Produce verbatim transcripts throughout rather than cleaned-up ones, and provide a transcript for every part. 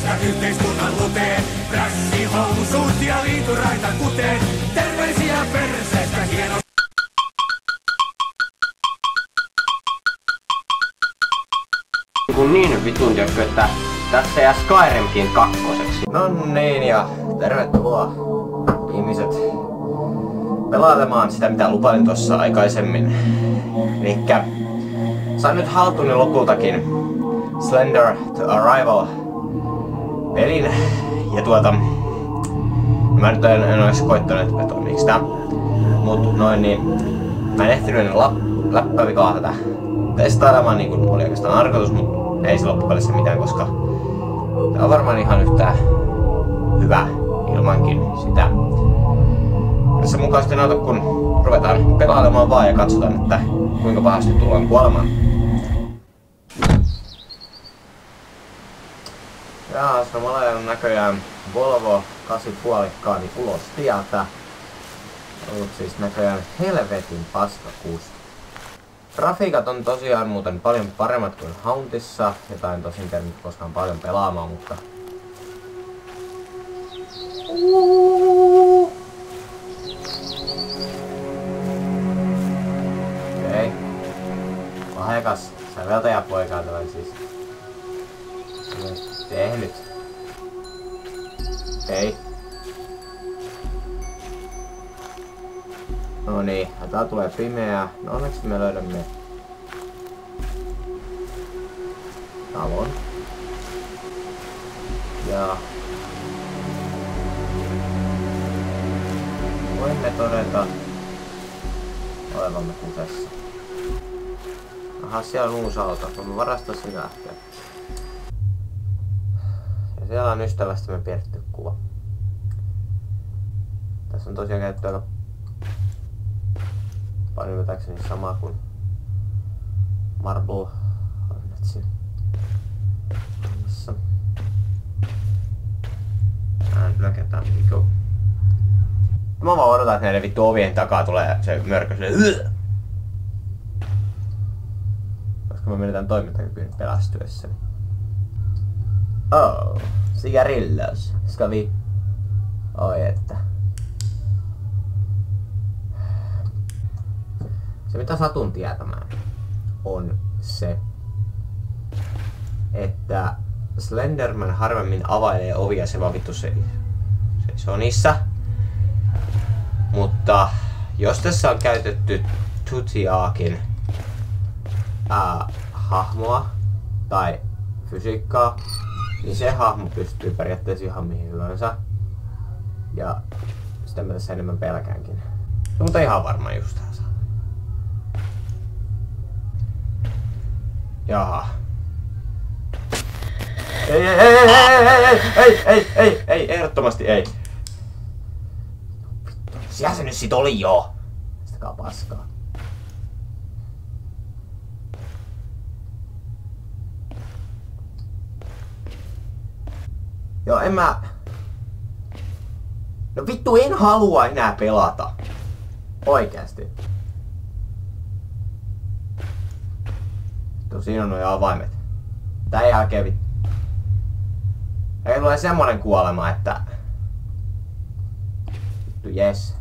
perseestä yhteiskunnan luteen. Prässihousut ja liituraita kuteen. Terveisiä perseestä hieno. Kun niin vitun tiedätkö, että tässä jää Skyrimkin kakkoseksi. No niin, ja tervetuloa ihmiset pelailemaan sitä mitä lupailin tuossa aikaisemmin. Elikkä sain nyt haltuuni lopultakin Slender to Arrival pelin. Ja tuota, mä nyt en, en ois koittanut, että toimiiks tää. Mut noin niin, mä en ehtinyt ennen läppävikaa tätä testailemaan niin kuin oli oikeastaan tarkoitus, mut ei se loppupelissä mitään, koska tää on varmaan ihan yhtä hyvä ilmankin sitä. Tässä mukaan sitten auta, kun ruvetaan pelailemaan vaan ja katsotaan, että kuinka pahasti tullaan kuolemaan. Jaa, samalla on näköjään Volvo kahdeksan puolikkaani ulos tieltä. Ollut siis näköjään helvetin paskakuusta. Grafiikat on tosiaan muuten paljon paremmat kuin Hauntissa, jota en tosin käynyt koskaan paljon pelaamaan, mutta... Okei. Okay. Lahjakas säveltäjäpoika tämän siis. Tehnyt. Okei. Okay. No niin, tää tulee pimeää. No onneksi me löydämme talon. Ja voimme todeta olevamme kusessa. Aha, siellä on uusi auto. Voimme varastaa sen lähteä. Ja siellä on ystävästämme piirretty kuva. Tässä on tosiaan käytetty aika paljon vetäkseni samaa kuin Marble Hornetsin. Lökätään Miko. Mä vaan odotan, että näiden vittu ovien takaa tulee se mörkö silleen. Koska mä menetän toimintakykyyn pelästyessäni. Oh, cigarillos. Ska vi... Oi että. Se mitä satun tietämään on se, että Slenderman harvemmin availee ovia, se vaan vittu se, se on niissä. Mutta jos tässä on käytetty Tutiaakin ää, hahmoa tai fysiikkaa, niin se hahmo pystyy periaatteessa ihan mihin hyvänsä. Ja sitä mä tässä enemmän pelkäänkin. Mutta ihan varmaan just tää saa. Jaha. Ei, ei, ei, ei, ei, ei, ei, ei, ei, ehdottomasti ei. Siellä se nyt sit oli jo. Pistäkää paskaa. Joo, en mä... No vittu, en halua enää pelata. Oikeesti. Vittu, siinä on nuo avaimet. Tän jälkeen vittu. Ei tule semmonen kuolema, että... Vittu, jes.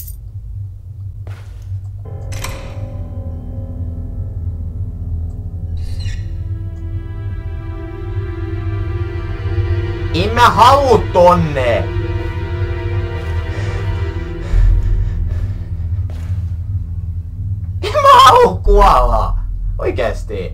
En mä haluu tonne! En mä haluu kuolla! Oikeesti!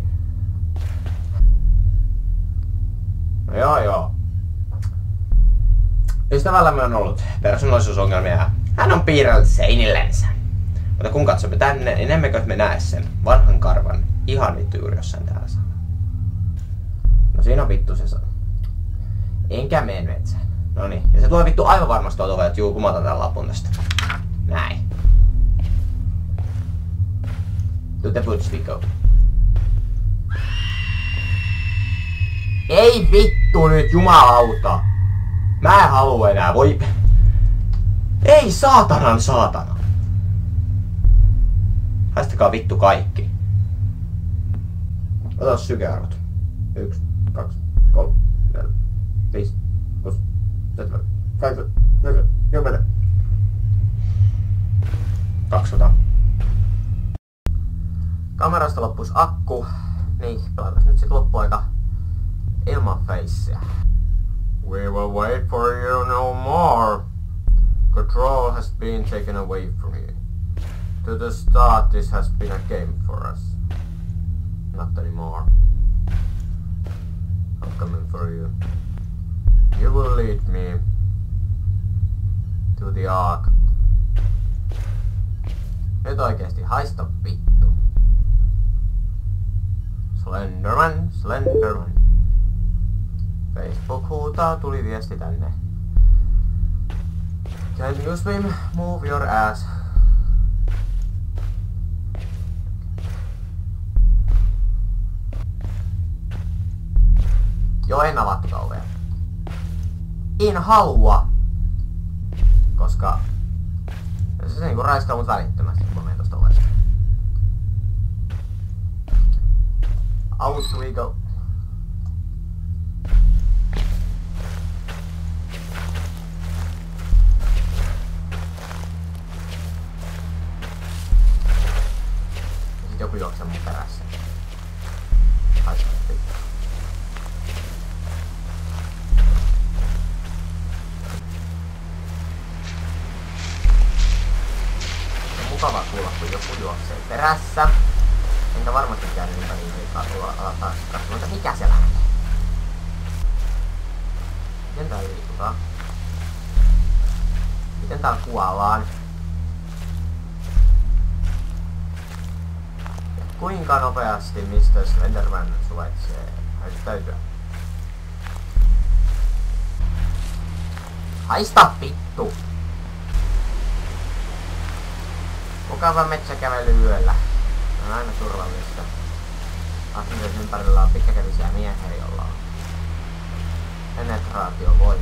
No joo joo. Ystävällämme on ollut persoonallisuusongelmia. Hän on piirrellyt seinillensä. Mutta kun katsomme tänne, niin emmekö me näe sen vanhan karvan ihan vittu juuri jossain täällä saa. No siinä on vittu se saa. Enkä mene metsään. Noniin. Ja se tulee vittu aivan varmasti tuolta ovelle, että juu, kumata tän lapun tästä. Näin. To the boots we go. Ei vittu nyt, jumalauta! Mä en halua enää, voi... Ei saatanan saatana! Haistakaa vittu kaikki. Ota sykearvot. Yksi, kaksi, kolme, neljä, viisi, kuusi, seitsemän, kahdeksan, yhdeksän, kymmenen. kaksisataa. Kamerasta loppus akku, niin pelataan nyt sit loppuaika ilman facea. We will wait for you no more. Control has been taken away from you. To the start, this has been a game for us. Not anymore. I'm coming for you. You will lead me to the Ark. Nyt oikeesti haista vittu. Slenderman, Slenderman. Facebook huutaa, tuli viesti tänne. Can you swim? Move your ass. Joo, en avattu kauhean. En halua. Koska se niinku raiskaa mut välittömästi, kun mä menen tosta ovesta. Out we go. Ja sit joku juoksee mun perässä. Haista vittu. Mukava kuulla, kun joku juoksee perässä. Enkä varmasti käy niitä niin liikaa tulla aloittaa katsomaan, että mikä siellä näkee. Miten tää liikutaan? Miten täällä kuollaan? Ja kuinka nopeasti mister Slenderman suvaitsee häyttäytyä? Haista vittu! Mukava metsäkävely yöllä. On aina turvallista. Asumisen ympärillä on pitkäkävisiä miehiä, jolla on penetraatiovoima.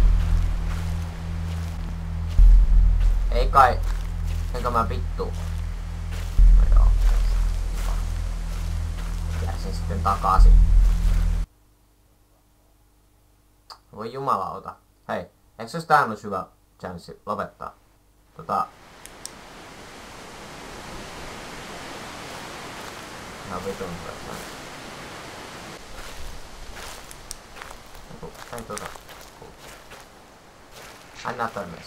Ei kai... Enkö mä vittu? No joo. Jäisin sitten takaisin. Voi jumalauta. Hei, eikö se tää olisi hyvä chanssi lopettaa? Tota... Ihan vitun hyvä. Ei tuota. Aina törmäsi.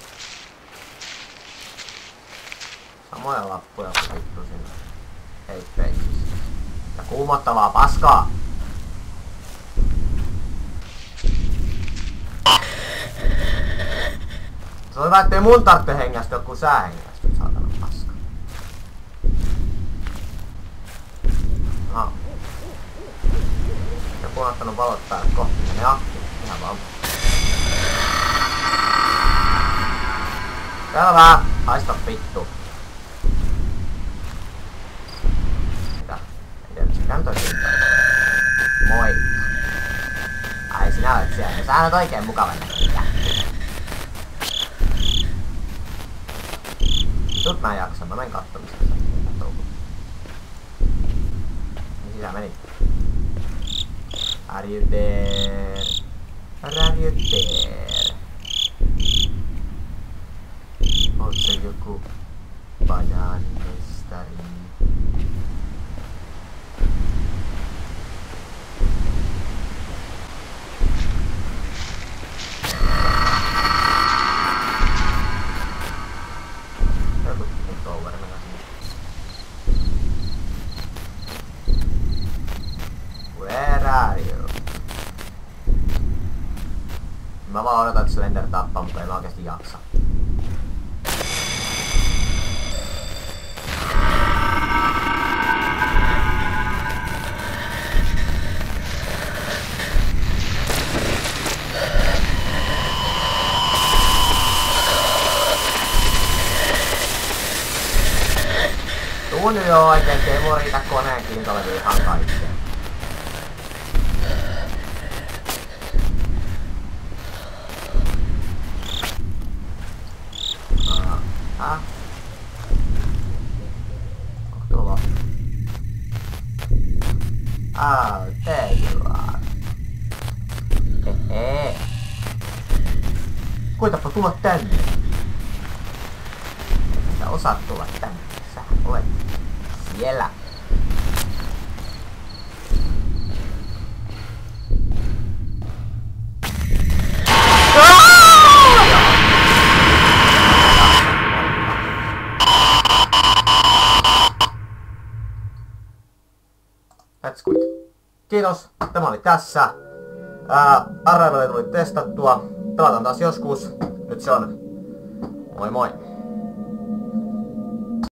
Samoja lappuja kuin vittu sinne. Ei peisissä. Ja kuumottavaa paskaa! Se on hyvä, ettei mun tarvitse hengästyä, kun sä hengästyt, saatana paska. Aha. Joku on ottanut valot päälle kohti, menee aktiin. Ihan vaan. Selvä! Haista vittu. Mitä? Edellisikään toi siitä. Moi! Ai sinä olet siellä. Sä olet oikein mukavan näköinen. Nyt mä en jaksa, mä menen kattomiseen. Niin sisään meni. Are you there? Are you there? Oot se joku banaanimestari? Mä vaan odotan, että Slender tappaa, mutta en mä oikeesti jaksa. Tuu nyt jo oikeesti, ei mua riitä koneen kiintolevyyn ihan kaikkeen. Häh? Onko tuolla? Oh, there you are. Hehe. Koitapa tulla tänne. Sä osaat tulla tänne. Sä olet siellä. That's good. Kiitos. Tämä oli tässä. Ää, Arrivalia tuli testattua. Pelataan taas joskus. Nyt se on. Moi moi.